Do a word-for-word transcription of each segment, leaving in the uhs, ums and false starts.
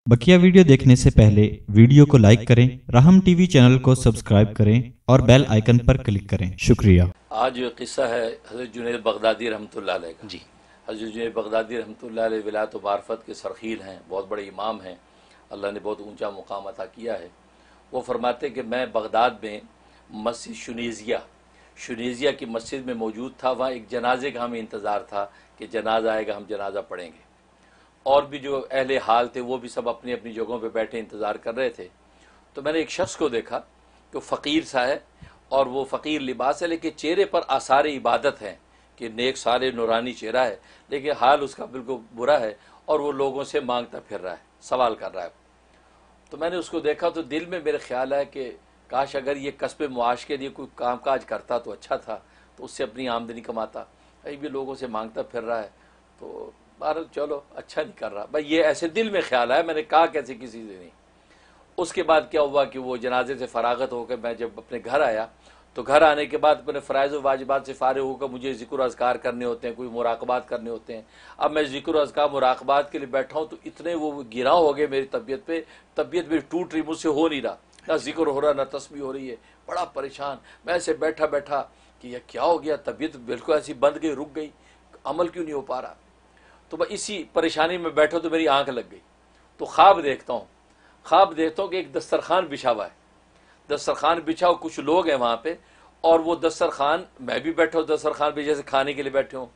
बकिया video देखने से पहले वीडियो को लाइक करें, राहम टीवी चैनल को सब्सक्राइब करें और बेल आइकन पर क्लिक करें। शुक्रिया। आज जो किस्सा है हज़रत जुनैद बगदादी रहमतुल्लाह अलैह का। जी हज़रत जुनैद बगदादी रहमतुल्लाह अलैह विलायत व मार्फत के सरखील हैं, बहुत बड़े इमाम हैं, अल्लाह ने बहुत ऊंचा मुकाम अता किया है। वो फरमाते हैं कि मैं बगदाद में मस्जिद शुनीज़िया शुनीज़िया की मस्जिद में मौजूद था। वहाँ एक जनाजे का हमें इंतज़ार था कि जनाजा आएगा, हम जनाजा पढ़ेंगे। और भी जो अहले हाल थे वो भी सब अपनी अपनी जगहों पे बैठे इंतज़ार कर रहे थे। तो मैंने एक शख्स को देखा कि फ़कीर सा है और वो फ़कीर लिबास है, लेकिन चेहरे पर आसार इबादत हैं कि नेक सारे नूरानी चेहरा है, लेकिन हाल उसका बिल्कुल बुरा है और वो लोगों से मांगता फिर रहा है, सवाल कर रहा है। तो मैंने उसको देखा तो दिल में मेरे ख्याल है कि काश अगर ये कस्बे मुआश के लिए कोई काम काज करता तो अच्छा था, तो उससे अपनी आमदनी कमाता। अभी भी लोगों से मांगता फिर रहा है, तो बहरहाल चलो अच्छा नहीं कर रहा भाई, ये ऐसे दिल में ख्याल आया। मैंने कहा कैसे किसी से नहीं। उसके बाद क्या हुआ कि वो जनाजे से फरागत होकर मैं जब अपने घर आया तो घर आने के बाद अपने फ़राइज़ व वाजिबात से फ़ारिग़ होकर मुझे ज़िक्र अज़कार करने होते हैं, कोई मुराक़बात करने होते हैं। अब मैं ज़िक्र अज़कार मुराक़बात के लिए बैठा हूँ तो इतने वो गिराव हो गए मेरी तबीयत पे, तबीयत मेरी टूट रही, मुझसे हो नहीं रहा, ना ज़िक्र हो रहा ना तस्बीह हो रही है, बड़ा परेशान। मैं ऐसे बैठा बैठा कि यह क्या हो गया, तबीयत बिल्कुल ऐसी बंद गई, रुक गई, अमल क्यों नहीं हो पा रहा। तो मैं इसी परेशानी में बैठा तो मेरी आंख लग गई। तो ख्वाब देखता हूँ ख्वाब देखता हूँ कि एक दस्तरखान बिछा हुआ है, दस्तरखान बिछा हुआ, कुछ लोग हैं वहाँ पे, और वो दस्तरखान, मैं भी बैठा हूँ दस्तरखान पे जैसे खाने के लिए बैठे हूँ।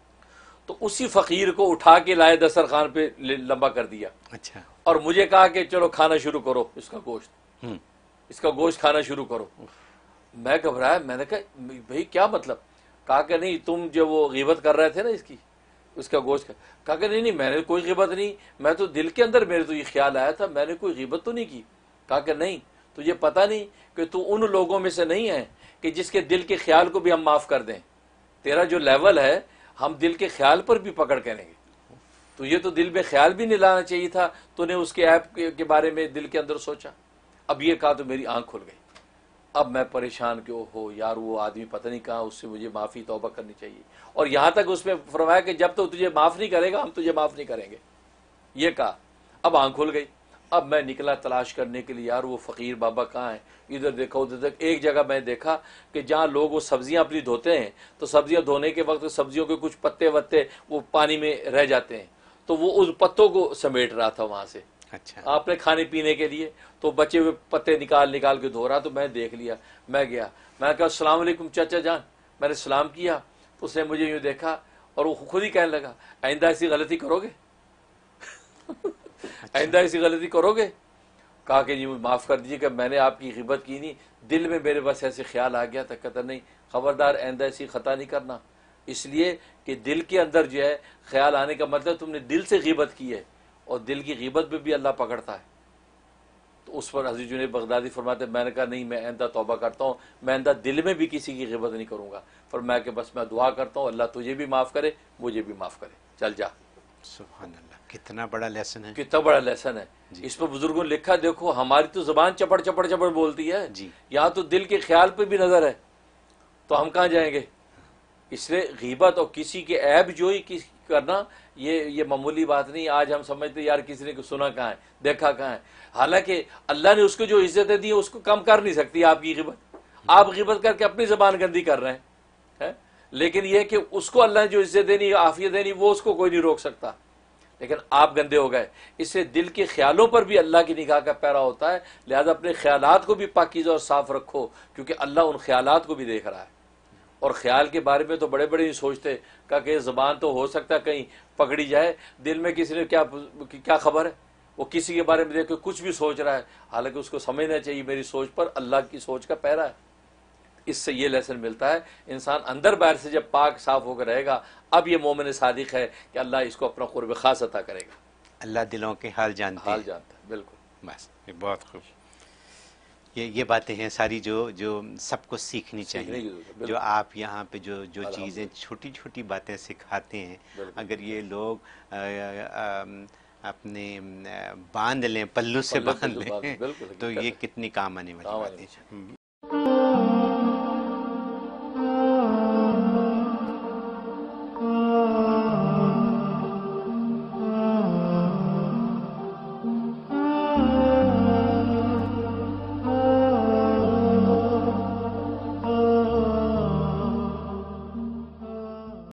तो उसी फ़कीर को उठा के लाए दस्तरखान पे लंबा कर दिया। अच्छा। और मुझे कहा कि चलो खाना शुरू करो, इसका गोश्त इसका गोश्त खाना शुरू करो। मैं घबराया, मैंने कहा भाई क्या मतलब। कहा कि नहीं, तुम जो वो ग़ीबत कर रहे थे ना इसकी, उसका गोश्त का। कहा कि नहीं नहीं मैंने कोई ग़ीबत नहीं, मैं तो दिल के अंदर मेरे तो ये ख्याल आया था, मैंने कोई ग़ीबत तो नहीं की। कहा कि नहीं, तुझे पता नहीं कि तू उन लोगों में से नहीं है कि जिसके दिल के ख्याल को भी हम माफ़ कर दें। तेरा जो लेवल है, हम दिल के ख्याल पर भी पकड़ करेंगे। तो ये तो दिल में ख्याल भी नहीं लाना चाहिए था, तूने उसके ऐप के बारे में दिल के अंदर सोचा। अब ये कहा तो मेरी आँख खुल गई। अब मैं परेशान क्यों हो यार, वो आदमी पता नहीं कहाँ, उससे मुझे माफ़ी तौबा करनी चाहिए। और यहाँ तक उसमें फरमाया कि जब तक तो तुझे माफ़ नहीं करेगा हम तुझे माफ़ नहीं करेंगे, ये कहा। अब आँख खुल गई। अब मैं निकला तलाश करने के लिए, यार वो फ़कीर बाबा कहाँ हैं। इधर देखा उधर देखा, एक जगह मैं देखा कि जहाँ लोग वो सब्जियाँ अपनी धोते हैं, तो सब्जियाँ धोने के वक्त सब्जियों के कुछ पत्ते वत्ते वो पानी में रह जाते हैं, तो वो उस पत्तों को समेट रहा था वहाँ से। अच्छा। आपने खाने पीने के लिए तो बचे हुए पत्ते निकाल निकाल के धो रहा। तो मैं देख लिया, मैं गया, मैं कहा अस्सलाम वालेकुम चाचा जान। मैंने सलाम किया तो उसने मुझे यूँ देखा और वो खुद ही कहने लगा, आइंदा ऐसी गलती करोगे आइंदा ऐसी गलती करोगे। कहा कि जी माफ़ कर दीजिए कि मैंने आपकी ग़ीबत की नहीं, दिल में मेरे बस ऐसे ख्याल आ गया था। कहता नहीं, ख़बरदार आइंदा ऐसी ख़ता नहीं करना, इसलिए कि दिल के अंदर जो है ख्याल आने का मतलब तुमने दिल से ग़ीबत की है, और दिल की ग़ीबत में भी अल्लाह पकड़ता है। तो उस पर हज़रत जुनैद बगदादी फरमाते, मैंने कहा नहीं, मैं आइंदा तौबा करता हूँ, मैं आइंदा दिल में भी किसी की ग़ीबत नहीं करूँगा। फरमाया कि बस मैं दुआ करता हूँ अल्लाह तुझे भी माफ़ करे, मुझे भी माफ़ करे, चल जा। सुभान अल्लाह, कितना बड़ा लेसन है, कितना बड़ा लेसन है। इस पर बुजुर्गों ने लिखा, देखो हमारी तो ज़बान चपड़ चपड़ चपड़ बोलती है जी, यहाँ तो दिल के ख्याल पे भी नज़र है, तो हम कहाँ जाएंगे। इसलिए ग़ीबत और किसी के ऐब जो ही किस करना, ये ये मामूली बात नहीं। आज हम समझते यार किसी ने सुना कहाँ है, देखा कहाँ है, हालांकि अल्लाह ने उसको जो इज्जतें दी है उसको कम कर नहीं सकती आपकी ग़ीबत। आप ग़ीबत करके अपनी ज़बान गंदी कर रहे हैं, है? लेकिन यह कि उसको अल्लाह ने जो इज्जत देनी, आफियत देनी, वो उसको कोई नहीं रोक सकता, लेकिन आप गंदे हो गए। इससे दिल के ख्यालों पर भी अल्लाह की निगाह का पैरा होता है। लिहाजा अपने ख्यालात को भी पाकीज़ा और साफ़ रखो, क्योंकि अल्लाह उन ख्यालात को भी देख रहा है। और ख्याल के बारे में तो बड़े बड़े नहीं सोचते, कहा कि ज़बान तो हो सकता है कहीं पकड़ी जाए, दिल में किसी ने क्या क्या खबर है, वो किसी के बारे में देख के कुछ भी सोच रहा है, हालांकि उसको समझना चाहिए मेरी सोच पर अल्लाह की सोच का पैरा है। इससे ये लेसन मिलता है, इंसान अंदर बाहर से जब पाक साफ होकर रहेगा, अब ये मोमिन सादिक है कि अल्लाह इसको अपना क़ुर्ब ख़ास अता करेगा। अल्लाह दिलों के हाल जानते हाल जानता है, बिल्कुल। बस ये बहुत खूब, ये ये बातें हैं सारी जो जो सबको सीखनी चाहिए। जो आप यहाँ पे जो जो चीज़ें छोटी छोटी बातें सिखाते हैं, अगर ये लोग आ, आ, अपने बांध लें, पल्लू से बांध लें, तो ये कितनी काम आने वाली बातें हैं।